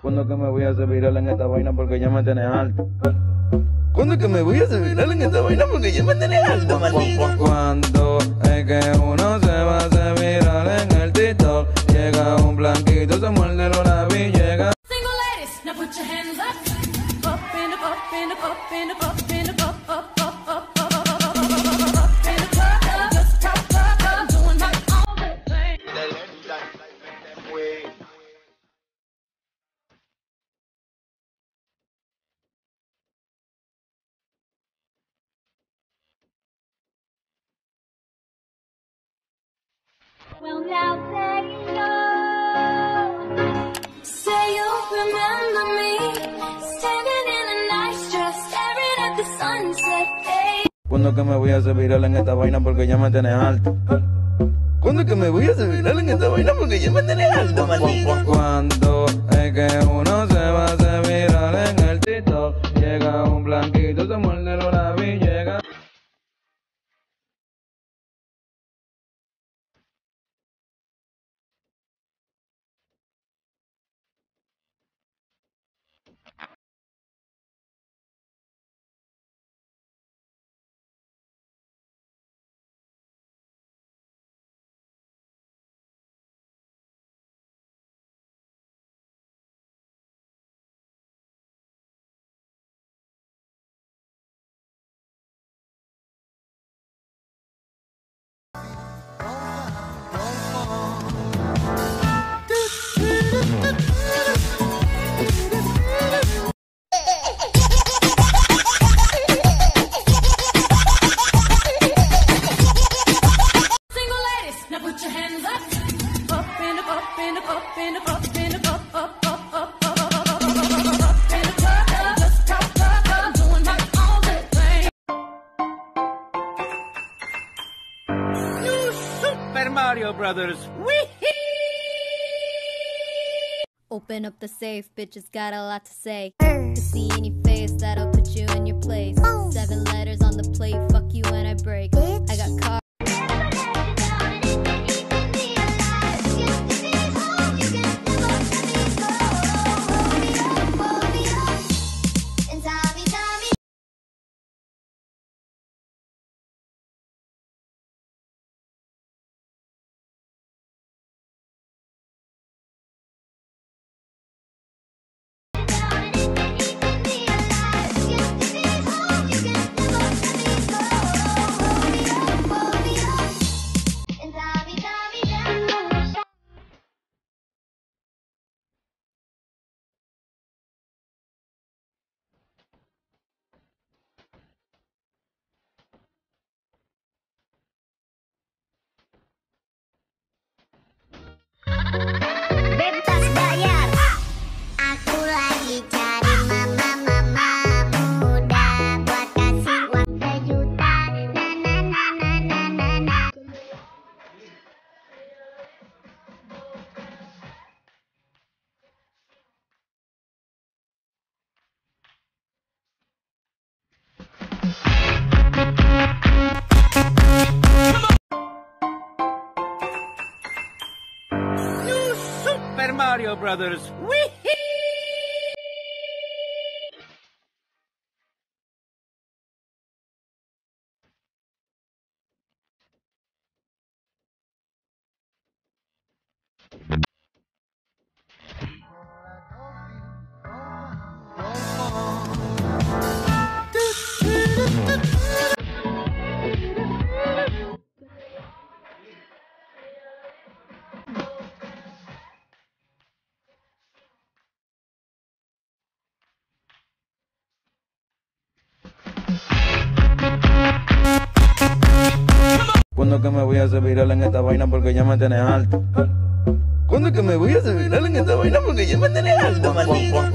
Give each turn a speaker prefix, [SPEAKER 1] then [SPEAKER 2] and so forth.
[SPEAKER 1] ¿Cuándo que me voy a hacer viral en esta vaina porque ya me tenés alto? ¿Cuándo que me voy a hacer viral en esta vaina porque ya me tenés alto, maldito? ¿Cuándo es que uno se va a hacer viral en el TikTok? Llega un blanquito, se muerde los labios y llega.
[SPEAKER 2] Single ladies, now put your hands up. Up in the up in the up in the up in the up up up up up up in the club. Just top up, doing my own thing. Well, now there you go. Say you remember me, standing in a nice dress, staring at the sunset. Hey.
[SPEAKER 1] ¿Cuándo que me voy a hacer viral en esta vaina porque ya me tenés alto? ¿Cuándo que me voy a hacer viral en esta vaina porque ya me tenés alto, maldito? ¿Cuándo es que uno se va a hacer viral en el TikTok? Llega un blanquito, se muerde los labios y llega.
[SPEAKER 2] Single ladies, now put your hands up. Up in the up in the up in the up in the up up up up up up in the club. Just top up, doing my own thing.
[SPEAKER 3] New Super Mario Brothers.
[SPEAKER 4] Open up the safe, bitches got a lot to say. To see in your face, that'll put you in your place. 7 letters on the plate, fuck you when I break. I got cars.
[SPEAKER 5] Bebas bayar. Aku lagi cari mama muda buat kasih uang sejuta. Na na na na na na na.
[SPEAKER 3] New Super Mario Brothers.
[SPEAKER 1] ¿Cuándo que me voy a hacer viral en esta vaina porque ya me tenés alto? ¿Cuándo que me voy a hacer viral en esta vaina porque ya me tenés alto, maldito?